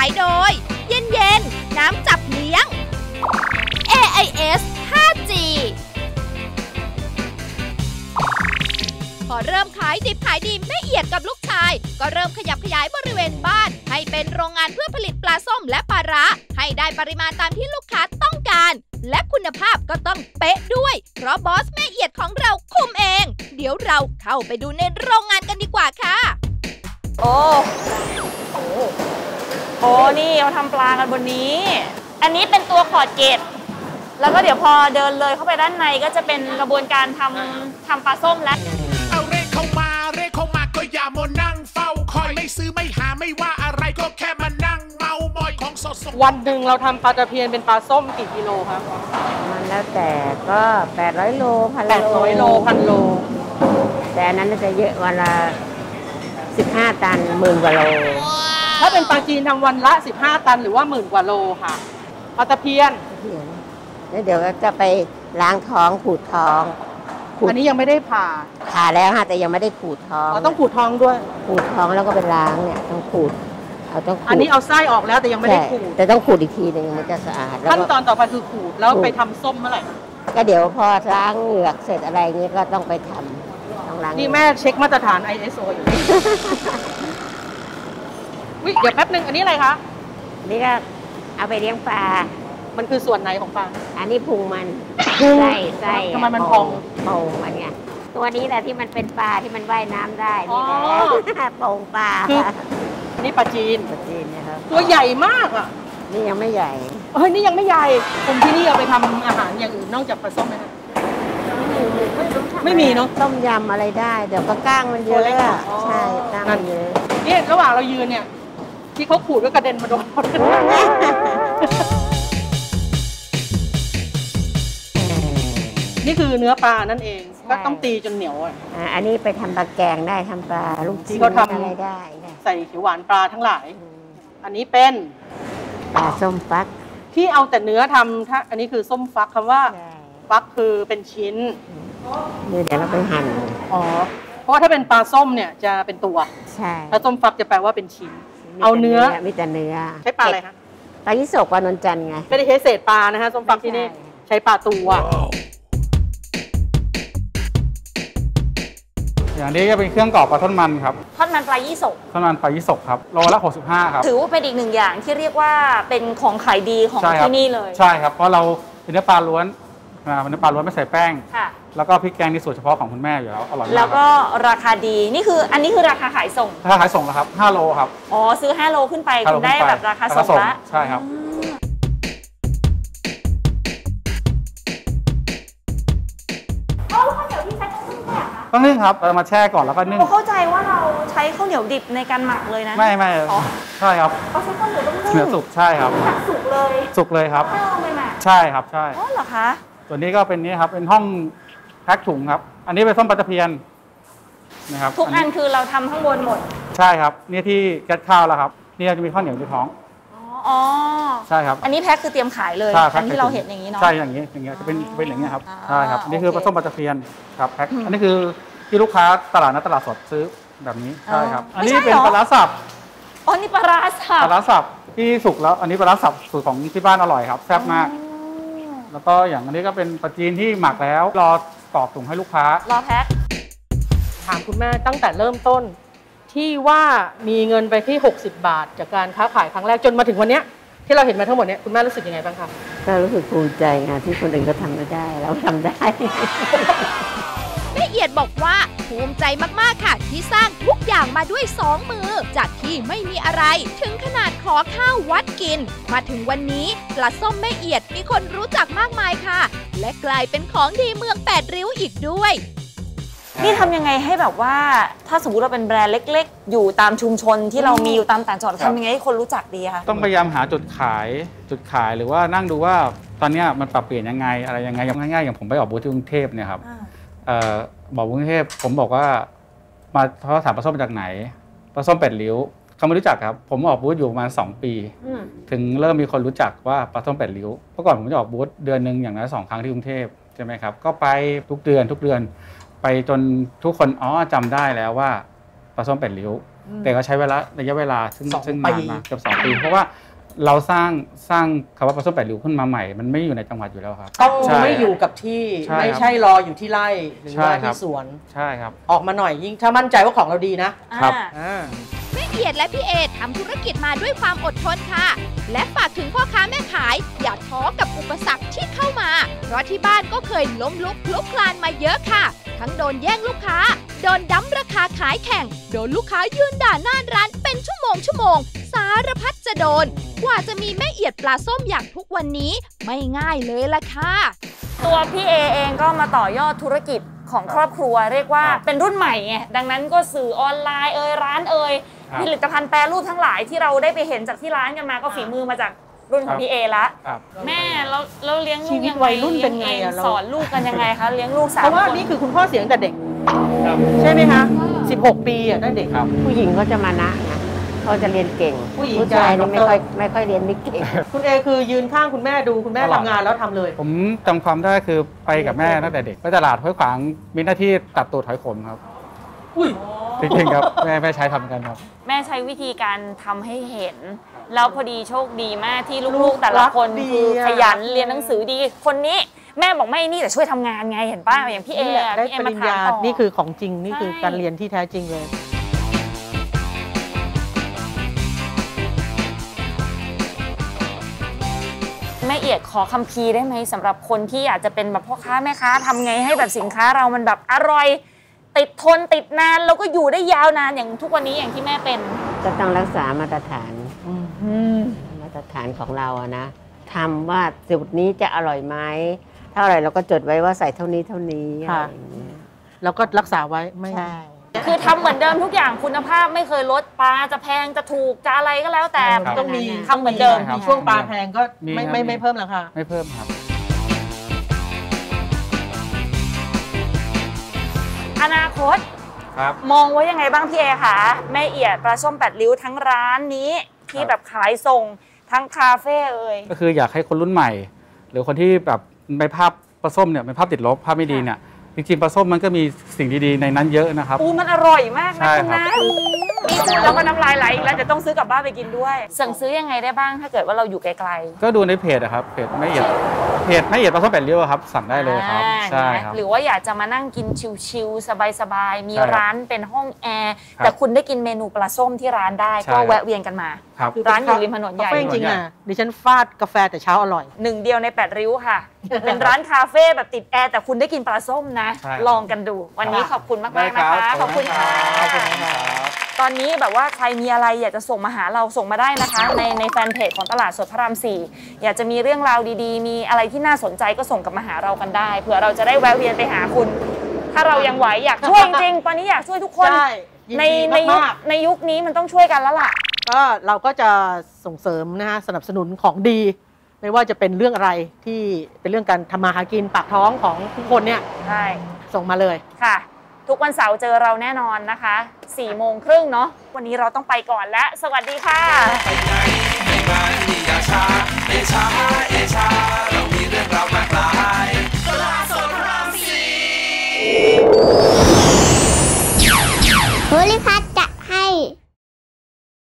โดยเย็นๆน้ำจับเลี้ยง AIS 5G พอเริ่มขายดิบขายดีแม่เอียดกับลูกชายก็เริ่มขยับขยายบริเวณบ้านให้เป็นโรงงานเพื่อผลิตปลาส้มและปลาร้าให้ได้ปริมาณตามที่ลูกค้าต้องการและคุณภาพก็ต้องเป๊ะด้วยเพราะบอสแม่เอียดของเราคุมเองเดี๋ยวเราเข้าไปดูในโรงงานกันดีกว่าค่ะโอ้นี่เราทำปลากันบนนี้อันนี้เป็นตัวขอดเกตแล้วก็เดี๋ยวพอเดินเลยเข้าไปด้านในก็จะเป็นกระบวนการทำปลาส้มแล้วเอาเร่เข้ามาก็อย่ามานั่งเฝ้าคอยไม่ซื้อไม่หาไม่ว่าอะไรก็แค่มานั่งเมามอยของสดวันหนึ่งเราทำปลาตะเพียนเป็นปลาส้มกี่กิโลครับมันแล้วแต่ก็800 โล1,000 โล 1,000 โลแต่อันนั้นจะเยอะวันละ15 ตัน10,000 กว่าโลถ้าเป็นปลาจีนทำวันละ15 ตันหรือว่า10,000 กว่าโลค่ะปลาตะเพียนแล้วเดี๋ยวจะไปล้างท้องขูดท้องอันนี้ยังไม่ได้ผ่าแล้วค่ะแต่ยังไม่ได้ขูดท้องต้องขูดท้องด้วยขูดท้องแล้วก็ไปล้างเนี่ยต้องขูดอันนี้เอาไส้ออกแล้วแต่ยังไม่ได้ขูดแต่ต้องขูดอีกทีนึงมันจะสะอาดขั้นตอนต่อไปคือขูดแล้วไปทำส้มเมื่อไหร่ก็เดี๋ยวพอล้างเหงือกเสร็จอะไรนี้ก็ต้องไปทำต้องล้างนี่แม่เช็คมาตรฐาน ISO อยู่วิเดี๋ยวแป๊บนึงอันนี้อะไรคะนี่ก็เอาไปเลี้ยงปลามันคือส่วนไหนของปลาอันนี้พุงมันไส้ทำไมมันพองมันไงตัวนี้แหละที่มันเป็นปลาที่มันว่ายน้ำได้นี่แหละโป่งปลานี่ปลาจีนนะครับตัวใหญ่มากอ่ะนี่ยังไม่ใหญ่นี่ยังไม่ใหญ่คนที่นี่เอาไปทำอาหารอย่างอื่นนอกจากปลาส้มไหมคะไม่มีเนาะต้มยำอะไรได้เดี๋ยวก็ก้างมันเยอะใช่ก้างมันเยอะนี่ระหว่างเรายืนเนี่ยที่เขาขูดก็กระเด็นมาโดนนี่คือเนื้อปลานั่นเองก็ต้องตีจนเหนียวอันนี้ไปทำปลาแกงได้ทำปลาลูกชิ้นอะไรได้ใส่เขียวหวานปลาทั้งหลายอันนี้เป็นปลาส้มฟักที่เอาแต่เนื้อทำถ้าอันนี้คือส้มฟักคำว่าฟักคือเป็นชิ้นเดี๋ยวเราไปหั่นเพราะว่าถ้าเป็นปลาส้มเนี่ยจะเป็นตัวใช่ถ้าส้มฟักจะแปลว่าเป็นชิ้นเอาเนื้อมีแต่เนื้อใช้ปลาอะไรคะปลายี่สกปลานนจันทร์ไงไม่ได้ใช้เศษปลานะฮะส้มฟักที่นี่ใช้ปลาตัวอย่างนี้จะเป็นเครื่องกรอบปลาทอดมันครับทอดมันปลายี่สกทอดมันปลายี่สกครับโลละ65ครับถือว่าเป็นอีกหนึ่งอย่างที่เรียกว่าเป็นของขายดีของที่นี่เลยใช่ครับเพราะเราเป็นเนื้อปลาล้วนเป็นเนื้อปลาล้วนไม่ใส่แป้งแล้วก็พริกแกงนี่สูตรเฉพาะของคุณแม่อยู่แล้วอร่อยมากแล้วก็ราคาดีนี่คืออันนี้คือราคาขายส่งราคาขายส่งแล้วครับ5 โลครับซื้อ5 โลขึ้นไปคุณได้แบบราคาส่งละใช่ครับต้องนึ่งครับเรามาแช่ก่อนแล้วก็นึ่งเข้าใจว่าเราใช้ข้าวเหนียวดิบในการหมักเลยนะไม่ใช่ครับใช้ข้าวเหนียวต้องนึ่งเหนียวสุกใช่ครับสุกเลยครับไม่เอาไปหมักใช่ครับใช่เหรอคะตัวนี้ก็เป็นนี้ครับเป็นห้องแพ็คถุงครับอันนี้เป็นส้มปลาตะเพียนนะครับทุกอันคือเราทำข้างบนหมดใช่ครับนี่ที่แก๊สข้าวแล้วครับนี่จะมีข้าวเหนียวในท้องใช่ครับอันนี้แพ็คคือเตรียมขายเลยอันที่เราเห็นอย่างนี้เนาะใช่อย่างนี้จะเป็นอย่างนี้ครับใช่ครับนี่คือปลาส้มปลาตะเพียนครับแพ็คอันนี้คือที่ลูกค้าตลาดนัดตลาดสดซื้อแบบนี้ใช่ครับอันนี้เป็นปลาร้าสับนี่ปลาร้าสับที่สุกแล้วอันนี้ปลาร้าสับสูตรของที่บ้านอร่อยครับแซ่บมากแล้วก็อย่างอันนี้ก็เป็นปลาจีนที่หมักแล้วรอกรอกถุงให้ลูกค้ารอแพ็คถามคุณแม่ตั้งแต่เริ่มต้นที่ว่ามีเงินไปที่60 บาทจากการค้าขายครั้งแรกจนมาถึงวันนี้ที่เราเห็นมาทั้งหมดนี้คุณแม่รู้สึกยังไงบ้างคะก็รู้สึกภูมิใจไงที่คนอื่นก็ทำไม่ได้เราทำได้แม่เอียดบอกว่าภูมิใจมากๆค่ะที่สร้างทุกอย่างมาด้วย2 มือจากที่ไม่มีอะไรถึงขนาดขอข้าววัดกินมาถึงวันนี้ปลาส้มแม่เอียดมีคนรู้จักมากมายค่ะและกลายเป็นของดีเมือง8 ริ้วอีกด้วยนี่ทำยังไงให้แบบว่าถ้าสมมติเราเป็นแบรนด์เล็กๆอยู่ตามชุมชนที่เรามีอยู่ตามต่างจังหวัดทำยังไงให้คนรู้จักดีคะต้องพยายามหาจุดขายหรือว่านั่งดูว่าตอนนี้มันปรับเปลี่ยนยังไงอะไรยังไงง่ายๆอย่างผมไปออกบูธที่กรุงเทพเนี่ยครับบอกกรุงเทพผมบอกว่ามาเขาถามปลาส้มมาจากไหนปลาส้ม8 ริ้วเขาไม่รู้จักครับผมออกบูธอยู่ประมาณ2 ปีถึงเริ่มมีคนรู้จักว่าปลาส้ม8 ริ้วเมื่อก่อนผมจะออกบูธเดือนนึงอย่างน้อย2 ครั้งที่กรุงเทพใช่ไหมครับก็ไปทุกเดือนไปจนทุกคนจำได้แล้วว่าปลาส้ม8 ริ้วแต่ก็ใช้ระยะเวลาซึ่งนานมากเกือบ2 ปีเพราะว่าเราสร้างคำว่าปลาส้ม8 ริ้วขึ้นมาใหม่มันไม่อยู่ในจังหวัดอยู่แล้วครับต้องไม่อยู่กับที่ไม่ใช่รออยู่ที่ไร่หรือว่าที่สวนใช่ครับออกมาหน่อยยิ่งถ้ามั่นใจว่าของเราดีนะครับแม่เอียดและพี่เอทำธุรกิจมาด้วยความอดทนค่ะและฝากถึงพ่อค้าแม่ขายอย่าท้อกับอุปสรรคที่เข้ามาเพราะที่บ้านก็เคยล้มลุกคลุกคลานมาเยอะค่ะทั้งโดนแย่งลูกค้าโดนดั้มราคาขายแข่งโดนลูกค้ายืนด่าหน้าร้านเป็นชั่วโมงสารพัดจะโดนกว่าจะมีแม่เอียดปลาส้มอย่างทุกวันนี้ไม่ง่ายเลยล่ะค่ะตัวพี่เอเองก็มาต่อยอดธุรกิจของครอบครัวเรียกว่าเป็นรุ่นใหม่ไงดังนั้นก็สื่อออนไลน์ร้านผลิตภัณฑ์แปรรูปทั้งหลายที่เราได้ไปเห็นจากที่ร้านกันมาก็ฝีมือมาจากรุ่นของพี่เอละแม่เราเลี้ยงลูกยังไงสอนลูกกันยังไงคะเลี้ยงลูก3 คนเพราะว่านี่คือคุณพ่อเสียตั้งแต่เด็กใช่ไหมคะ16 ปีอ่ะตั้งเด็กผู้หญิงก็จะมานะเขาจะเรียนเก่งผู้ชายนี่ไม่ค่อยเรียนไม่เก่งคุณเอคือยืนข้างคุณแม่ดูคุณแม่ทำงานแล้วทำเลยผมจำความได้คือไปกับแม่ตั้งแต่เด็กไปตลาดห้วยขวางมีหน้าที่ตัดตูดหอยขมครับจริงๆครับแม่ใช้ทำกันครับแม่ใช้วิธีการทำให้เห็นแล้วพอดีโชคดีมากที่ลูกๆแต่ละคนคือขยันเรียนหนังสือดีคนนี้แม่บอกไม่นี่แต่ช่วยทำงานไงเห็นป่ะอย่างพี่เอได้ปริญญานี่คือของจริงนี่คือการเรียนที่แท้จริงเลยแม่เอียดขอคัมภีร์ได้ไหมสำหรับคนที่อยากจะเป็นแบบพ่อค้าแม่ค้าทำไงให้แบบสินค้าเรามันแบบอร่อยติดทนติดนานแล้วก็อยู่ได้ยาวนานอย่างทุกวันนี้อย่างที่แม่เป็นจะต้องรักษามาตรฐานมาตรฐานของเราอะนะทำว่าสูตรนี้จะอร่อยไหมถ้าอร่อยเราก็จดไว้ว่าใส่เท่านี้ค่ะแล้วก็รักษาไว้ไม่ใช่คือทำเหมือนเดิมทุกอย่างคุณภาพไม่เคยลดปลาจะแพงจะถูกจะอะไรก็แล้วแต่ต้องมีทำเหมือนเดิมช่วงปลาแพงก็ไม่เพิ่มราคาไม่เพิ่มครับอนาคตมองไว้ยังไงบ้างพี่เอคะแม่เอียดปลาส้ม8 ริ้วทั้งร้านนี้ที่แบบขายส่งทั้งคาเฟ่ก็คืออยากให้คนรุ่นใหม่หรือคนที่แบบไปภาพปลาส้มเนี่ยเป็นภาพติดลบภาพไม่ดีเนี่ยจริงๆปลาส้มมันก็มีสิ่งดีๆในนั้นเยอะนะครับมันอร่อยมากนะคุณนะมีพูดแล้วก็น้ำลายไหลอีกแล้วจะต้องซื้อกลับบ้านไปกินด้วยสั่งซื้อยังไงได้บ้างถ้าเกิดว่าเราอยู่ไกลๆก็ดูในเพจครับเพจแม่เอียดปลาส้ม8 ริ้วครับสั่งได้เลยครับใช่ครับหรือว่าอยากจะมานั่งกินชิลๆสบายๆมีร้านเป็นห้องแอร์แต่คุณได้กินเมนูปลาส้มที่ร้านได้ก็แวะเวียนกันมาร้านอยู่ริมถนนใหญ่จริงๆอ่ะดิฉันฟาดกาแฟแต่เช้าอร่อย 1 เดียวใน8 ริ้วค่ะเป็นร้านคาเฟ่แบบติดแอร์แต่คุณได้กินปลาส้มนะลองกันดูวันนี้ขอบคุณมากๆนะคะขอบคุณค่ะตอนนี้แบบว่าใครมีอะไรอยากจะส่งมาหาเราส่งมาได้นะคะในแฟนเพจของตลาดสดพระราม4อยากจะมีเรื่องราวดีๆมีอะไรที่น่าสนใจก็ส่งกลับมาหาเรากันได้เผื่อเราจะได้แวะเวียนไปหาคุณถ้าเรายังไหวอยากช่วยจริงๆตอนนี้อยากช่วยทุกคนในยุคนี้มันต้องช่วยกันแล้วล่ะก็เราก็จะส่งเสริมนะฮะสนับสนุนของดีไม่ว่าจะเป็นเรื่องอะไรที่เป็นเรื่องการทำมาหากินปากท้องของทุกคนเนี่ยใช่ส่งมาเลยค่ะทุกวันเสาร์เจอเราแน่นอนนะคะ4 โมงครึ่งเนาะวันนี้เราต้องไปก่อนแล้วสวัสดีค่ะ